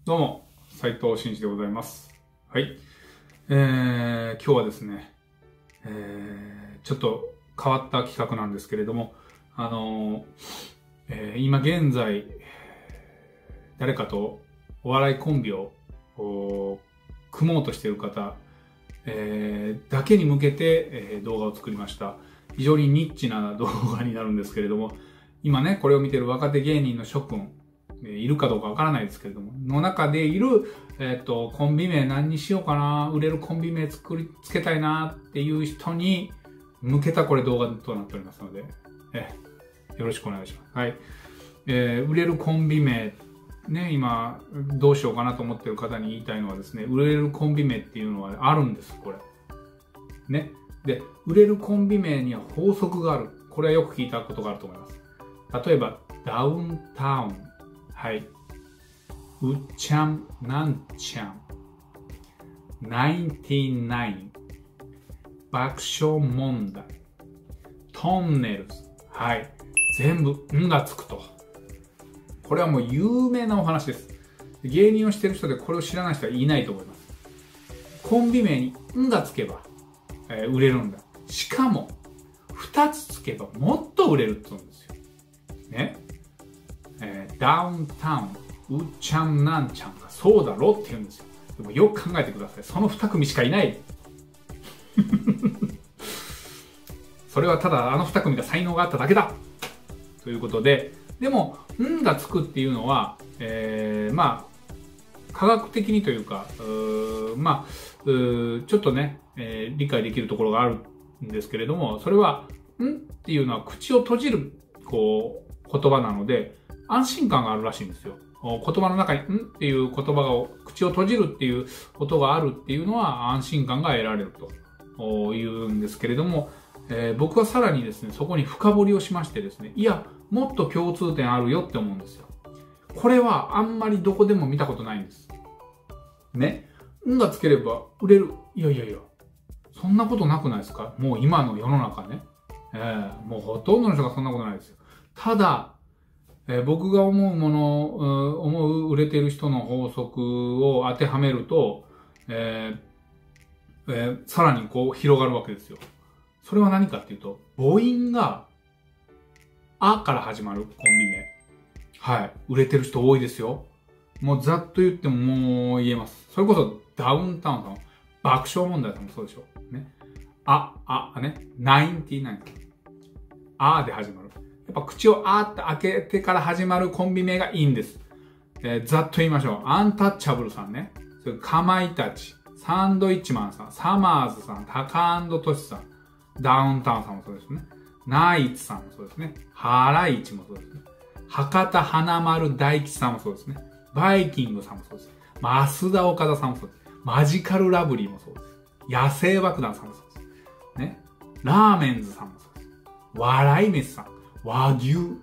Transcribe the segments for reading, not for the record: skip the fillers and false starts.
どうも、斉藤慎二でございます。はい。今日はですね、ちょっと変わった企画なんですけれども、今現在、誰かとお笑いコンビを組もうとしている方、だけに向けて、動画を作りました。非常にニッチな動画になるんですけれども、今ね、これを見ている若手芸人の諸君、いるかどうかわからないですけれども、の中でいる、コンビ名何にしようかな、売れるコンビ名つけたいなっていう人に向けたこれ動画となっておりますので、よろしくお願いします。はい。売れるコンビ名、ね、今、どうしようかなと思っている方に言いたいのはですね、売れるコンビ名っていうのはあるんです、これ。ね。で、売れるコンビ名には法則がある。これはよく聞いたことがあると思います。例えば、ダウンタウン。はい。うっちゃん、なんちゃん。99。爆笑問題。トンネルズ。はい。全部、んがつくと。これはもう有名なお話です。芸人をしてる人でこれを知らない人はいないと思います。コンビ名にんがつけば、売れるんだ。しかも、2つつけばもっと売れるって言うんですよ。ね。ダウンタウン、うっちゃんなんちゃんがそうだろって言うんですよ。でもよく考えてください。その2組しかいない。それはただあの2組が才能があっただけだということで、でも、んがつくっていうのは、まあ、科学的にというか、まあ、ちょっとね、理解できるところがあるんですけれども、それは、んっていうのは口を閉じる、こう、言葉なので、安心感があるらしいんですよ。言葉の中に、んっていう言葉が、口を閉じるっていう音があるっていうのは安心感が得られるというんですけれども、僕はさらにですね、そこに深掘りをしましてですね、いや、もっと共通点あるよって思うんですよ。これはあんまりどこでも見たことないんです。ね。んがつければ売れる。いやいやいや。そんなことなくないですか？もう今の世の中ね。もうほとんどの人がそんなことないですよ。ただ、僕が思うもの、思う売れてる人の法則を当てはめると、さらにこう広がるわけですよ。それは何かっていうと、母音が、あから始まるコンビ名。はい。売れてる人多いですよ。もうざっと言ってももう言えます。それこそダウンタウンさん、爆笑問題さんもそうでしょ。ね。ね。99。あで始まる。やっぱ口をあーって開けてから始まるコンビ名がいいんです。ざっと言いましょう。アンタッチャブルさんね。それかまいたち、サンドイッチマンさん、サマーズさん、タカ&トシさん、ダウンタウンさんもそうですね。ナイツさんもそうですね。ハライチもそうですね。博多華丸大吉さんもそうですね。バイキングさんもそうです。増田岡田さんもそうです。マジカルラブリーもそうです。野生爆弾さんもそうです。ね。ラーメンズさんもそうです。笑い飯さん。和牛。もう、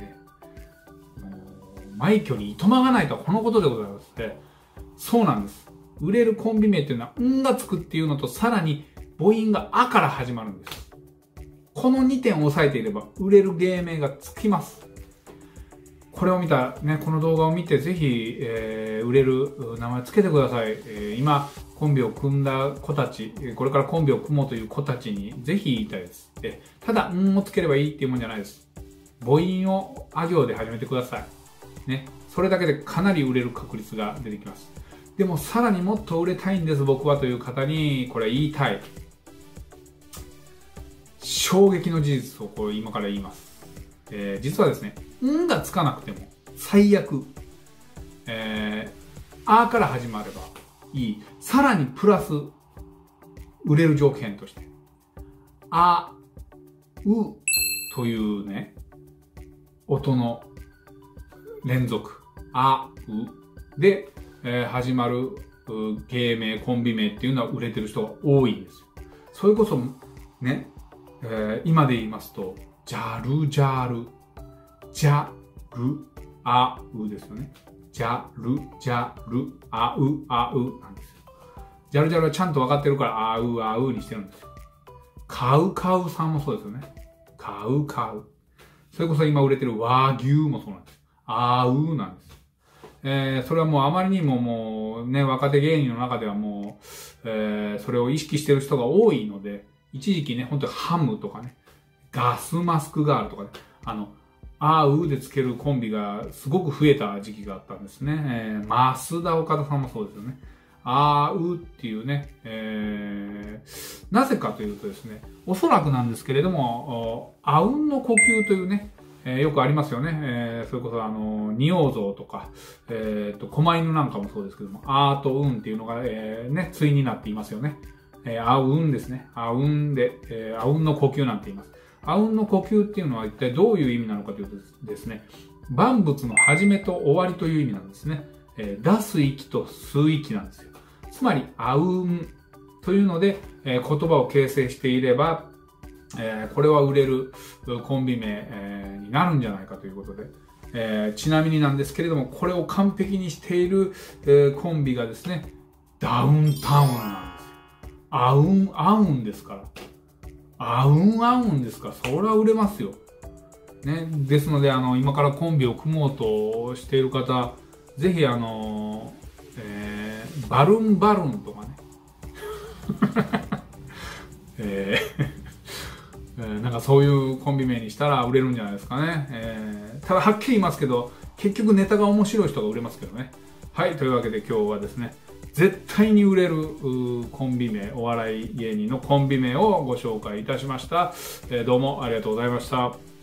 枚挙にいとまがないとはこのことでございます。そうなんです。売れるコンビ名っていうのは、んがつくっていうのと、さらに母音があから始まるんです。この2点を押さえていれば、売れる芸名がつきます。これを見た、ね、この動画を見て、ぜひ、売れる名前つけてください。今、コンビを組んだ子たち、これからコンビを組もうという子たちに、ぜひ言いたいです。ただ、んをつければいいっていうもんじゃないです。母音をあ行で始めてください。ね。それだけでかなり売れる確率が出てきます。でも、さらにもっと売れたいんです、僕はという方に、これ言いたい。衝撃の事実をこれ今から言います。実はですね、んがつかなくても最悪、あから始まればいい。さらにプラス、売れる条件として、あ、うというね、音の連続、あ、うで、始まる芸名、コンビ名っていうのは売れてる人が多いんですよ。それこそね、今で言いますと、ジャルジャル、ジャル、あうですよね。ジャル、ジャル、あう、あうなんですよ。ジャルジャルはちゃんと分かってるから、あう、あうにしてるんですよ。カウカウさんもそうですよね。カウカウ。それこそ今売れてる和牛もそうなんです。あうなんです。 それはもうあまりにももうね、若手芸人の中ではもう、それを意識してる人が多いので、一時期ね、本当にハムとかね、ガスマスクガールとかね、あーうでつけるコンビがすごく増えた時期があったんですね。増田岡田さんもそうですよね。あーうっていうね、なぜかというとですね、おそらくなんですけれども、あうんの呼吸というね、よくありますよね。それこそ仁王像とか、狛犬なんかもそうですけども、あーとうんっていうのが、ね、対になっていますよね。あうんですね。あうんで、あうんの呼吸なんて言います。あうんの呼吸っていうのは一体どういう意味なのかというとですね、万物の始めと終わりという意味なんですね。出す息と吸う息なんですよ。つまり、あうんというので、言葉を形成していれば、これは売れるコンビ名、になるんじゃないかということで、ちなみになんですけれども、これを完璧にしている、コンビがですね、ダウンタウンなんですよ。あうんあうんですから。あうんあうんですから、そりゃ売れますよ。ね。ですので、今からコンビを組もうとしている方、ぜひバルンバルンとかね。なんかそういうコンビ名にしたら売れるんじゃないですかね。ただはっきり言いますけど、結局ネタが面白い人が売れますけどね。はい、というわけで今日はですね、絶対に売れるコンビ名、お笑い芸人のコンビ名をご紹介いたしました。どうもありがとうございました。